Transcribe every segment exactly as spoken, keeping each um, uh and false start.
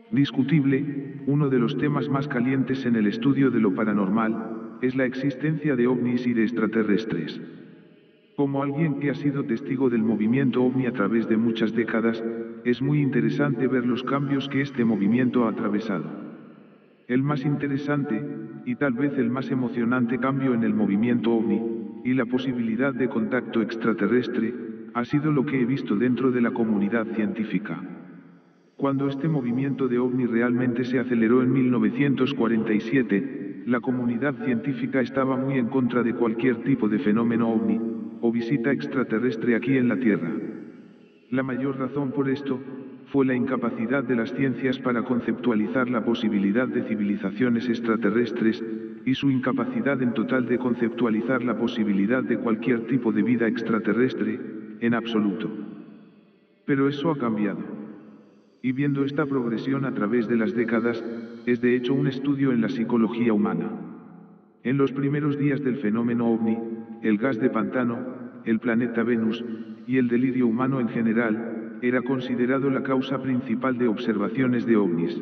Discutible, uno de los temas más calientes en el estudio de lo paranormal, es la existencia de ovnis y de extraterrestres. Como alguien que ha sido testigo del movimiento ovni a través de muchas décadas, es muy interesante ver los cambios que este movimiento ha atravesado. El más interesante, y tal vez el más emocionante cambio en el movimiento ovni, y la posibilidad de contacto extraterrestre, ha sido lo que he visto dentro de la comunidad científica. Cuando este movimiento de ovni realmente se aceleró en mil novecientos cuarenta y siete, la comunidad científica estaba muy en contra de cualquier tipo de fenómeno ovni, o visita extraterrestre aquí en la Tierra. La mayor razón por esto, fue la incapacidad de las ciencias para conceptualizar la posibilidad de civilizaciones extraterrestres, y su incapacidad en total de conceptualizar la posibilidad de cualquier tipo de vida extraterrestre, en absoluto. Pero eso ha cambiado. Y viendo esta progresión a través de las décadas, es de hecho un estudio en la psicología humana. En los primeros días del fenómeno ovni, el gas de pantano, el planeta Venus, y el delirio humano en general, era considerado la causa principal de observaciones de ovnis.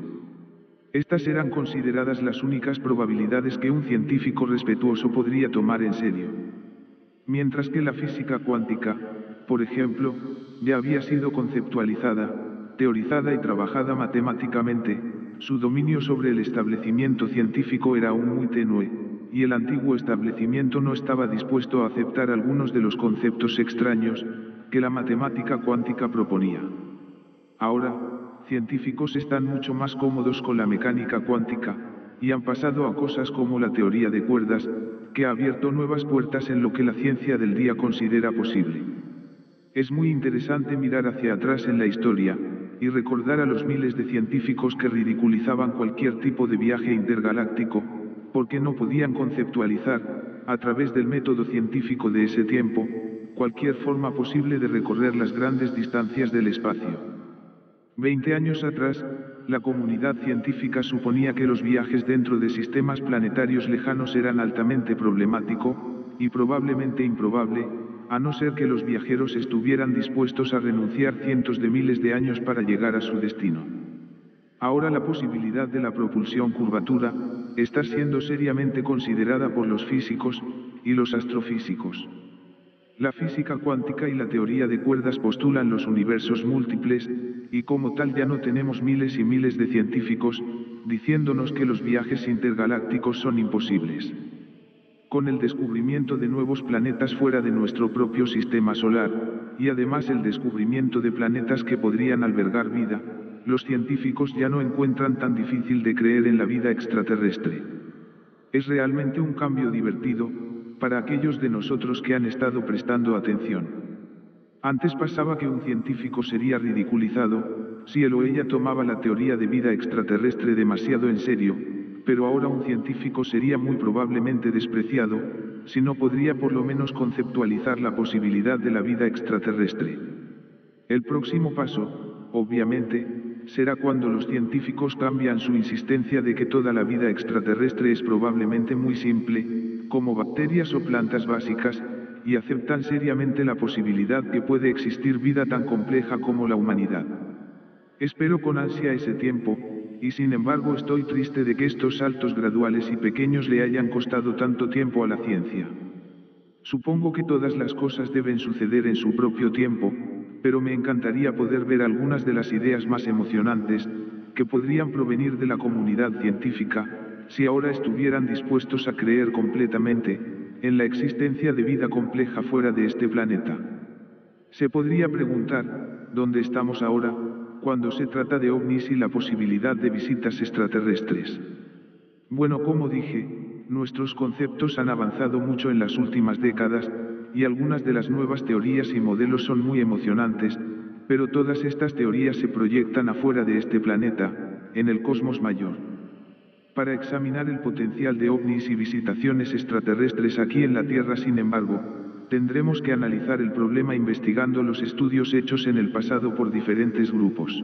Estas eran consideradas las únicas probabilidades que un científico respetuoso podría tomar en serio. Mientras que la física cuántica, por ejemplo, ya había sido conceptualizada, teorizada y trabajada matemáticamente, su dominio sobre el establecimiento científico era aún muy tenue, y el antiguo establecimiento no estaba dispuesto a aceptar algunos de los conceptos extraños que la matemática cuántica proponía. Ahora, científicos están mucho más cómodos con la mecánica cuántica, y han pasado a cosas como la teoría de cuerdas, que ha abierto nuevas puertas en lo que la ciencia del día considera posible. Es muy interesante mirar hacia atrás en la historia, y recordar a los miles de científicos que ridiculizaban cualquier tipo de viaje intergaláctico, porque no podían conceptualizar, a través del método científico de ese tiempo, cualquier forma posible de recorrer las grandes distancias del espacio. Veinte años atrás, la comunidad científica suponía que los viajes dentro de sistemas planetarios lejanos eran altamente problemático, y probablemente improbable, a no ser que los viajeros estuvieran dispuestos a renunciar cientos de miles de años para llegar a su destino. Ahora la posibilidad de la propulsión curvatura, está siendo seriamente considerada por los físicos, y los astrofísicos. La física cuántica y la teoría de cuerdas postulan los universos múltiples, y como tal ya no tenemos miles y miles de científicos, diciéndonos que los viajes intergalácticos son imposibles. Con el descubrimiento de nuevos planetas fuera de nuestro propio sistema solar, y además el descubrimiento de planetas que podrían albergar vida, los científicos ya no encuentran tan difícil de creer en la vida extraterrestre. Es realmente un cambio divertido, para aquellos de nosotros que han estado prestando atención. Antes pasaba que un científico sería ridiculizado, si él o ella tomaba la teoría de vida extraterrestre demasiado en serio, pero ahora un científico sería muy probablemente despreciado, si no podría por lo menos conceptualizar la posibilidad de la vida extraterrestre. El próximo paso, obviamente, será cuando los científicos cambian su insistencia de que toda la vida extraterrestre es probablemente muy simple, como bacterias o plantas básicas, y aceptan seriamente la posibilidad que puede existir vida tan compleja como la humanidad. Espero con ansia ese tiempo, y sin embargo estoy triste de que estos saltos graduales y pequeños le hayan costado tanto tiempo a la ciencia. Supongo que todas las cosas deben suceder en su propio tiempo, pero me encantaría poder ver algunas de las ideas más emocionantes, que podrían provenir de la comunidad científica, si ahora estuvieran dispuestos a creer completamente, en la existencia de vida compleja fuera de este planeta. Se podría preguntar, ¿dónde estamos ahora, cuando se trata de ovnis y la posibilidad de visitas extraterrestres? Bueno, como dije, nuestros conceptos han avanzado mucho en las últimas décadas, y algunas de las nuevas teorías y modelos son muy emocionantes, pero todas estas teorías se proyectan afuera de este planeta, en el cosmos mayor. Para examinar el potencial de ovnis y visitaciones extraterrestres aquí en la Tierra, sin embargo, tendremos que analizar el problema investigando los estudios hechos en el pasado por diferentes grupos.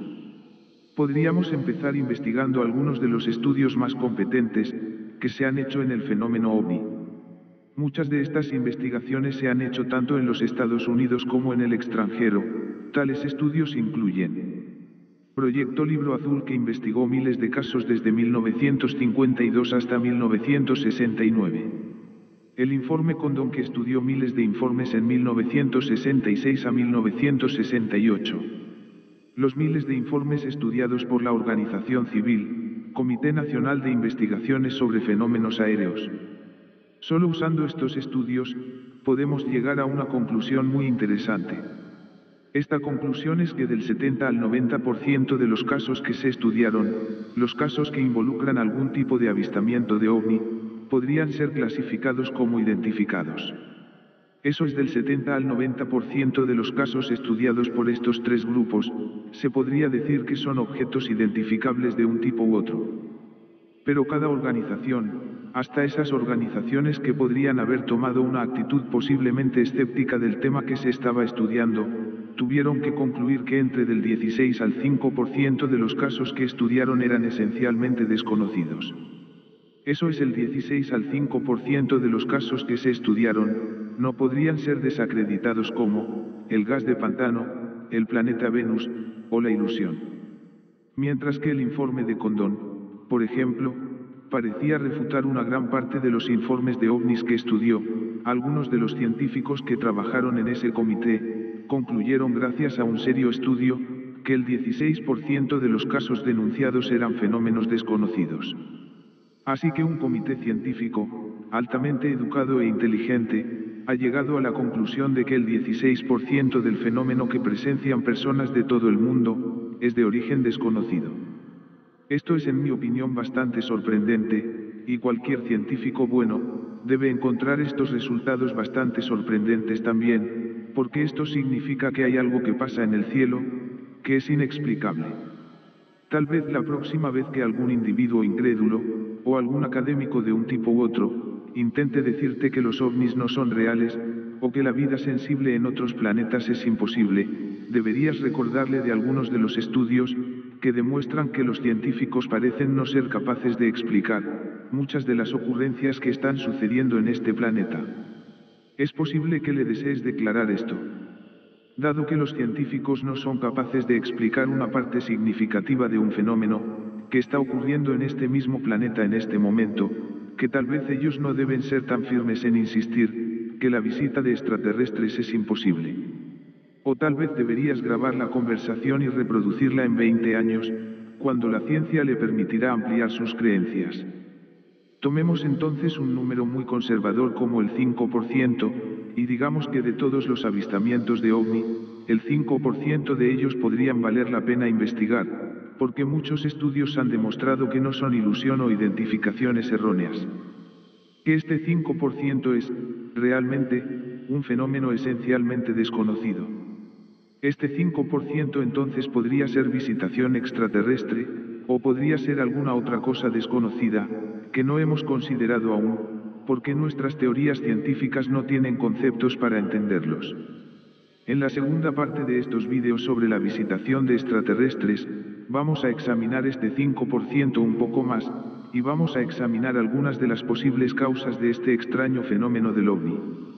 Podríamos empezar investigando algunos de los estudios más competentes que se han hecho en el fenómeno ovni. Muchas de estas investigaciones se han hecho tanto en los Estados Unidos como en el extranjero. Tales estudios incluyen Proyecto Libro Azul, que investigó miles de casos desde mil novecientos cincuenta y dos hasta mil novecientos sesenta y nueve. El informe Condon, que estudió miles de informes en mil novecientos sesenta y seis a mil novecientos sesenta y ocho. Los miles de informes estudiados por la Organización Civil, Comité Nacional de Investigaciones sobre Fenómenos Aéreos. Solo usando estos estudios, podemos llegar a una conclusión muy interesante. Esta conclusión es que del setenta al noventa por ciento de los casos que se estudiaron, los casos que involucran algún tipo de avistamiento de ovni, podrían ser clasificados como identificados. Eso es del setenta al noventa por ciento de los casos estudiados por estos tres grupos, se podría decir que son objetos identificables de un tipo u otro. Pero cada organización, hasta esas organizaciones que podrían haber tomado una actitud posiblemente escéptica del tema que se estaba estudiando, tuvieron que concluir que entre del dieciséis al cinco por ciento de los casos que estudiaron eran esencialmente desconocidos. Eso es, el dieciséis al cinco por ciento de los casos que se estudiaron, no podrían ser desacreditados como el gas de pantano, el planeta Venus, o la ilusión. Mientras que el informe de Condon, por ejemplo, parecía refutar una gran parte de los informes de ovnis que estudió. Algunos de los científicos que trabajaron en ese comité concluyeron, gracias a un serio estudio, que el dieciséis por ciento de los casos denunciados eran fenómenos desconocidos. Así que un comité científico, altamente educado e inteligente, ha llegado a la conclusión de que el dieciséis por ciento del fenómeno que presencian personas de todo el mundo, es de origen desconocido. Esto es, en mi opinión, bastante sorprendente, y cualquier científico bueno, debe encontrar estos resultados bastante sorprendentes también, porque esto significa que hay algo que pasa en el cielo, que es inexplicable. Tal vez la próxima vez que algún individuo incrédulo, o algún académico de un tipo u otro, intente decirte que los ovnis no son reales, o que la vida sensible en otros planetas es imposible, deberías recordarle de algunos de los estudios, que demuestran que los científicos parecen no ser capaces de explicar muchas de las ocurrencias que están sucediendo en este planeta. Es posible que le desees declarar esto. Dado que los científicos no son capaces de explicar una parte significativa de un fenómeno que está ocurriendo en este mismo planeta en este momento, que tal vez ellos no deben ser tan firmes en insistir que la visita de extraterrestres es imposible. O tal vez deberías grabar la conversación y reproducirla en veinte años, cuando la ciencia le permitirá ampliar sus creencias. Tomemos entonces un número muy conservador como el cinco por ciento, y digamos que de todos los avistamientos de ovni, el cinco por ciento de ellos podrían valer la pena investigar, porque muchos estudios han demostrado que no son ilusión o identificaciones erróneas. Que este cinco por ciento es, realmente, un fenómeno esencialmente desconocido. Este cinco por ciento entonces podría ser visitación extraterrestre, o podría ser alguna otra cosa desconocida, que no hemos considerado aún, porque nuestras teorías científicas no tienen conceptos para entenderlos. En la segunda parte de estos vídeos sobre la visitación de extraterrestres, vamos a examinar este cinco por ciento un poco más, y vamos a examinar algunas de las posibles causas de este extraño fenómeno del ovni.